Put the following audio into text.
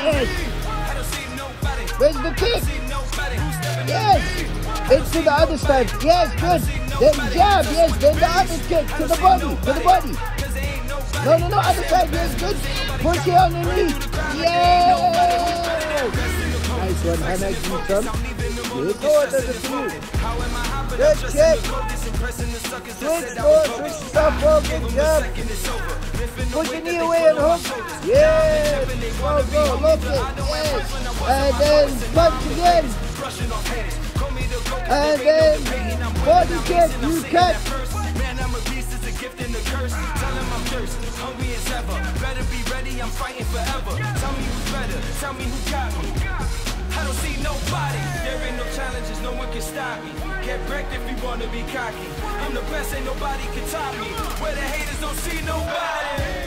Yes. Where's the kick? Yes. Into the other stand. Yes, good. Then jab. Yes. Then the other kick to the body. To the body. No. Other side. Yes, good. Push it on the knee. Yes. Nice one, Hannah. Good. Go under the two. Good check. Switch stop for big jab. Push your knee away and hook. Yes. Go. Look it. Yes. And then punch again. And then body kick. You catch. Man, I'm a beast, it's a gift and a curse. Tell him I'm cursed, hungry as ever. Better be ready, I'm fighting forever. Tell me who's better, tell me who got me. I don't see nobody. There ain't no challenges, no one can stop me. Get wrecked if you wanna be cocky. I'm the best, ain't nobody can top me. Where the haters don't see nobody.